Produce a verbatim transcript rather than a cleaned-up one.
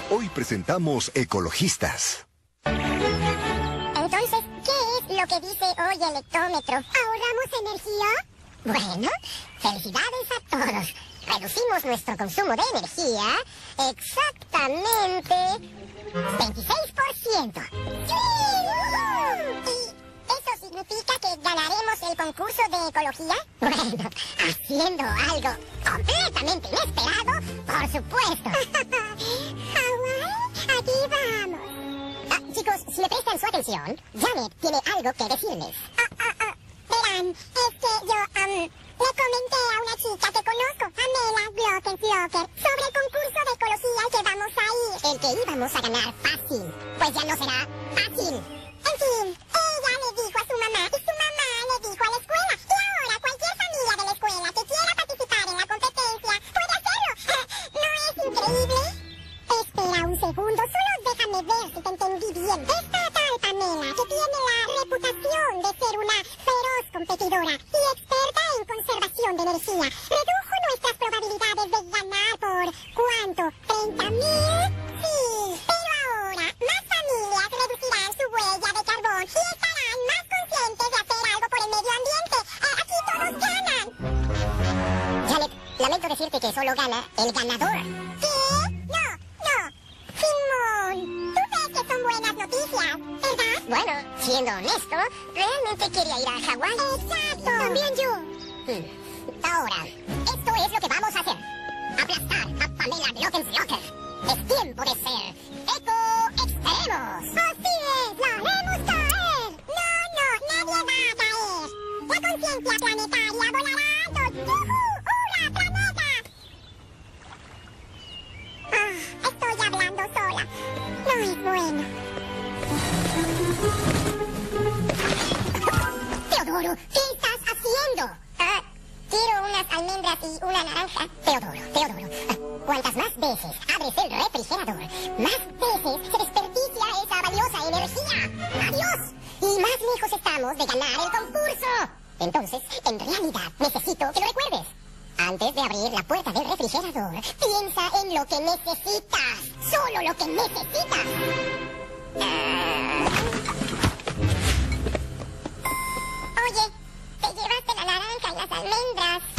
Hoy presentamos Ecologistas. Entonces, ¿qué es lo que dice hoy el hectómetro? ¿Ahorramos energía? Bueno, felicidades a todos. Reducimos nuestro consumo de energía exactamente veintiséis por ciento. ¡Sí! ¿Y eso significa que ganaremos el concurso de ecología? Bueno, haciendo algo completamente inesperado, por supuesto. Hawái, aquí vamos. Ah, chicos, si me prestan su atención, Janet tiene algo que decirles. Ah, ah, ah. Verán, es que yo um, le comenté a una chica que conozco, Amela Glockenflocker, sobre el concurso de ecología al que vamos a ir. El que íbamos a ganar fácil. Pues ya no será fácil. En fin, ella le dijo a su mamá y su mamá le dijo a la escuela. Y ahora cualquier familia de la escuela que quiera participar en la competencia puede hacerlo. ¿No es increíble? Espera un segundo, solo déjame ver si te entendí bien. Esta tal Pamela, que tiene la reputación de ser una feroz competidora y experta en conservación de energía, redujo nuestras probabilidades de ganar por, ¿cuánto? ¿treinta mil? Sí, pero ahora más familias reducirán su huella de carbón y estarán más conscientes de hacer algo por el medio ambiente. Eh, aquí todos ganan. Janet, lamento decirte que solo gana el ganador. ¿Qué? No, no. Simón, tú ves que son buenas noticias, ¿verdad? Bueno, siendo honesto, realmente quería ir a Hawái. Exacto. También yo. Hmm. Ahora, esto es lo que vamos a hacer. Aplastar a Pamela Glockenflocker. Es tiempo de ser eco-extremos. Así es, la haremos caer. No, no, nadie va a caer. La conciencia planetaria volará alto. ¡Yujú! ¡Hurra, planeta! Ah, estoy hablando sola. No es bueno. Teodoro, ¿qué estás haciendo? Ah, quiero unas almendras y una naranja. Teodoro, Teodoro, ah, cuantas más veces abres el refrigerador, más veces se desperdicia esa valiosa energía. ¡Adiós! Y más lejos estamos de ganar el concurso. Entonces, en realidad, necesito que lo recuerdes. Antes de abrir la puerta del refrigerador, piensa en lo que necesitas. Solo lo que necesitas. Oye, te llevaste la naranja y las almendras.